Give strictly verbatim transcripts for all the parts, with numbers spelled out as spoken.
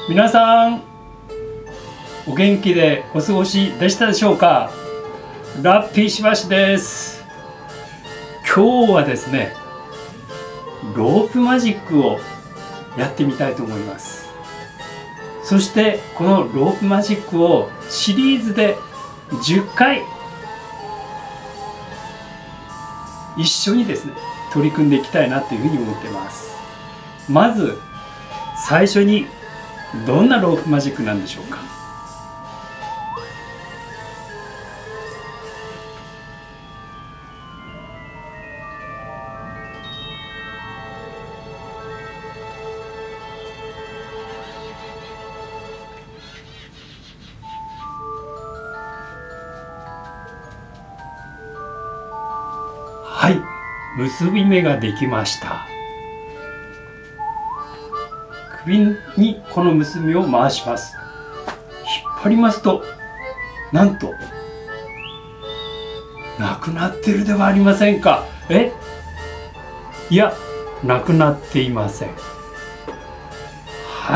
皆さんお元気でお過ごしでしたでしょうか。ラッピーしばしです。今日はですねロープマジックをやってみたいと思います。そしてこのロープマジックをシリーズでじゅっかい一緒にですね取り組んでいきたいなというふうに思っています。まず最初にどんなロープマジックなんでしょうか。はい、結び目ができました。首にこの結びを回します。引っ張りますと、なんとなくなってるではありませんか。えいや、なくなっていません。はい、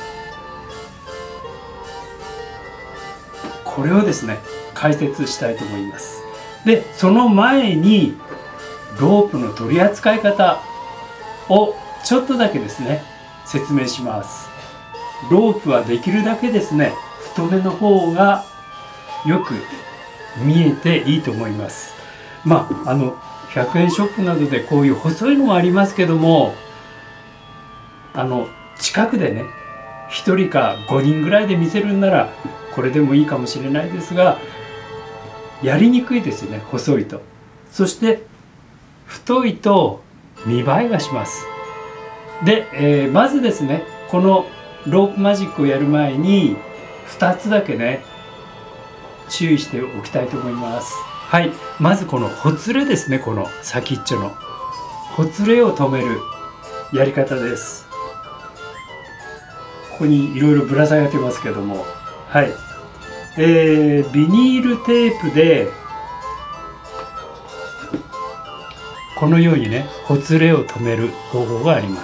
これをですね解説したいと思います。でその前にロープの取り扱い方をちょっとだけですね説明します。ロープはできるだけですね太めの方がよく見えていいと思います。まああのひゃくえんショップなどでこういう細いのもありますけども、あの近くでねひとりかごにんぐらいで見せるんならこれでもいいかもしれないですが、やりにくいですよね、細いと。そして太いと見栄えがします。で、えー、まずですねこのロープマジックをやる前にふたつだけね注意しておきたいと思います。はい、まずこのほつれですね。この先っちょのほつれを止めるやり方です。ここにいろいろぶら下げてますけども、はい、えー、ビニールテープでこのようにねほつれを止める方法があります。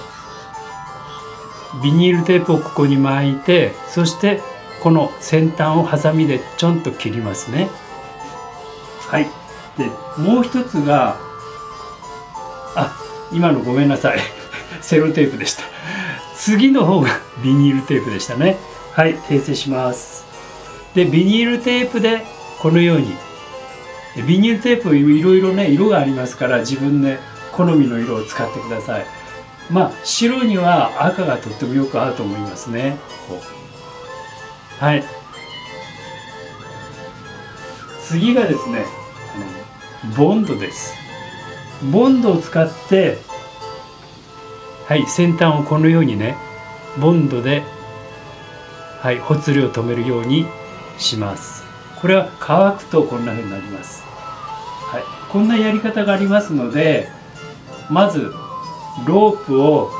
ビニールテープをここに巻いて、そしてこの先端をハサミでちょんと切りますね。はい、でもう一つが、あ、今のごめんなさいセロテープでした。次の方がビニールテープでしたね。はい、訂正します。でビニールテープでこのように、ビニールテープいろいろね色がありますから、自分で好みの色を使ってください。まあ白には赤がとってもよく合うと思いますね。こう、はい、次がですねボンドです。ボンドを使って、はい、先端をこのようにねボンドで、はい、ほつれを止めるようにします。これは乾くとこんな風になります。はい、こんなやり方がありますので、まずロープを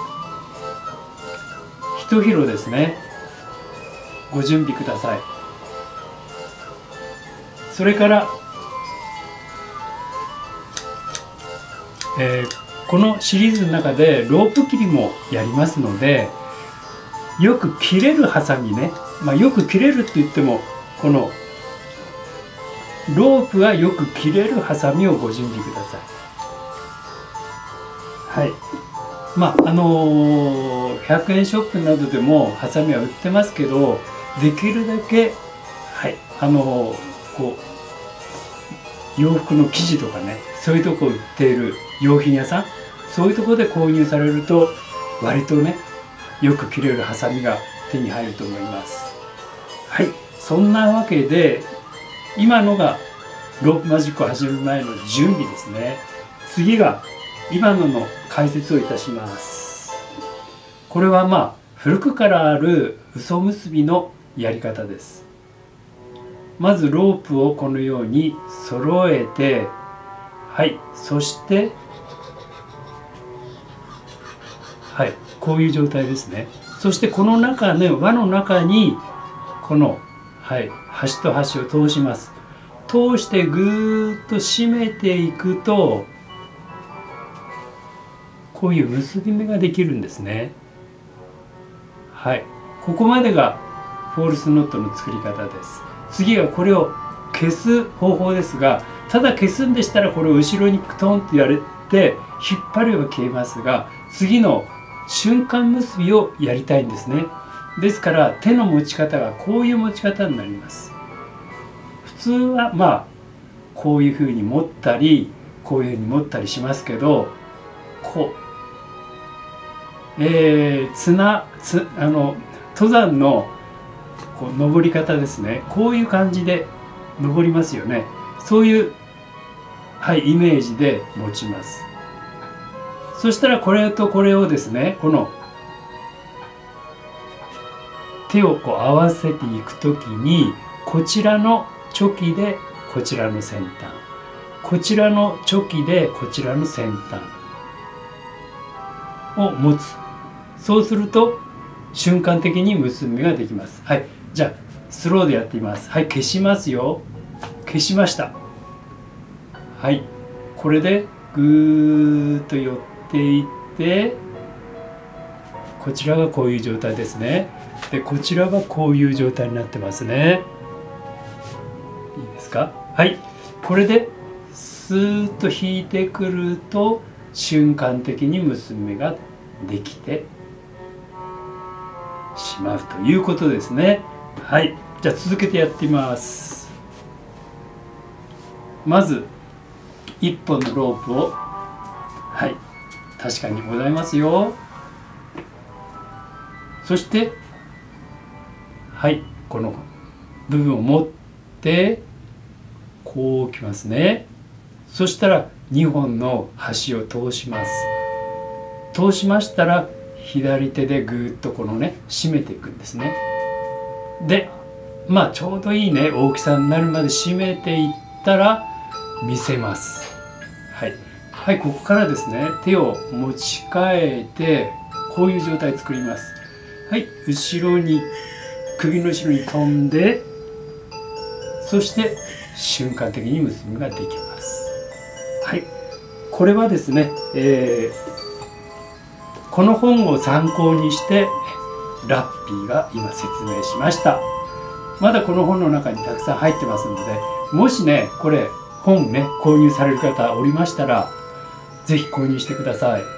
一広ですねご準備ください。それから、えー、このシリーズの中でロープ切りもやりますので、よく切れるハサミね、まあ、よく切れるって言ってもこのロープがよく切れるハサミをご準備ください。はい、まああのー、ひゃくえんショップなどでもハサミは売ってますけど、できるだけ、はい、あのー、こう洋服の生地とかね、そういうとこ売っている用品屋さん、そういうところで購入されると割とねよく切れるハサミが手に入ると思います。はい、そんなわけで今のがロープマジックを始める前の準備ですね。次が今のの解説をいたします。これはまあ古くからある嘘結びのやり方です。まずロープをこのように揃えて、はい、そしてはい、こういう状態ですね。そしてこの中ね、輪の中にこの、はい、端と端を通します。通してぐーっと締めていくとこういう結び目ができるんですね。 はい、ここまでがフォールスノットの作り方です。次はこれを消す方法ですが、ただ消すんでしたらこれを後ろにトンとやれて引っ張れば消えますが、次の瞬間結びをやりたいんですね。ですから手の持ち方がこういう持ち方になります。普通はまあこういうふうに持ったりこういうふうに持ったりしますけど、こう、えー、つなつあの登山のこう登り方ですね。こういう感じで登りますよね。そういう、はい、イメージで持ちます。そしたらこれとこれをですね、この手をこう合わせていくときに、こちらのチョキでこちらの先端、こちらのチョキでこちらの先端を持つ。そうすると瞬間的に結び目ができます。はい、じゃあスローでやってみます。はい、消しますよ。消しました。はい、これでぐーっと寄っていって、こちらがこういう状態ですね。でこちらがこういう状態になってますね。いいですか。はい、これでスーッと引いてくると瞬間的に結び目ができてしまうということですね。はい、じゃあ続けてやってみます。まずいっぽんのロープを、はい、確かにございますよ。そしてはい、この部分を持ってこうきますね。そしたらにほんの端を通します。通しましたら左手でぐーっとこのね締めていくんですね。でまあちょうどいいね大きさになるまで締めていったら見せます。はい、はい、ここからですね手を持ち替えてこういう状態作ります。はい、後ろに首の後ろに飛んで、そして瞬間的に結び目ができます。はい、これはですね、えー、この本を参考にしてラッピーが今説明しました。まだこの本の中にたくさん入ってますので、もしねこれ本ね購入される方おりましたら是非購入してください。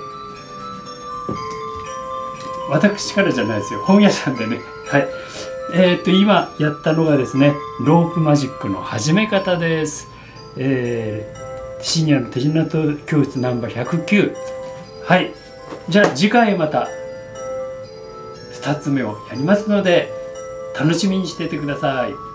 私からじゃないですよ、本屋さんでね。はい、えー、っと今やったのがですねロープマジックの始め方です。えー、シニアの手品教室ナンバーひゃくきゅう。はい、じゃあ次回またふたつめをやりますので楽しみにしていてください。